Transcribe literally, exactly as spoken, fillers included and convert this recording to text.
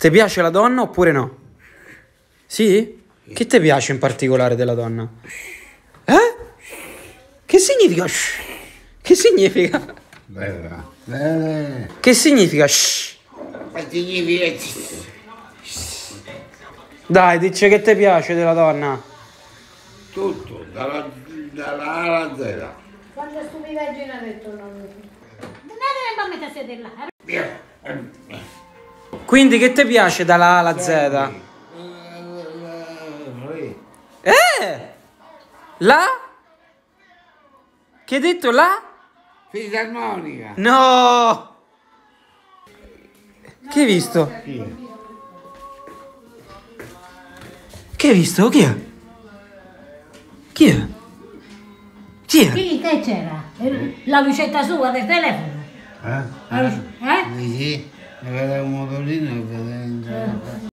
Ti piace la donna oppure no? Sì? Che ti piace in particolare della donna? Eh? Che significa shh? Che significa? Bella. Bella. Che significa shh? Che significa? Dai, dice che ti piace della donna. Tutto, dalla, dalla A alla Z. Quando stupidaggine ha detto non... Non è che mi mettere là. Quindi che ti piace dalla A alla Z? Eh! La? Che hai detto la? Fisarmonica. No! Che hai visto? Chi? Che hai visto? Chi è? Chi è? Chi è? Chi che c'era? La lucetta sua del telefono? Eh? La luce- Eh? Sì, sì, aveva un motorino che